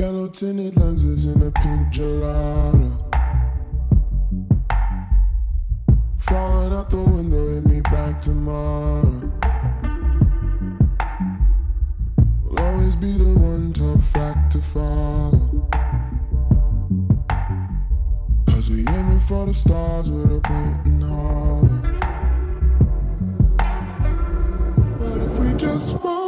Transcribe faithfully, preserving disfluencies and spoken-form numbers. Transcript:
Yellow tinted lenses in a pink gelato. Falling out the window, hit me back tomorrow. Will always be the one tough fact to follow. Cause we aiming for the stars with a point in hollow. But if we just spoke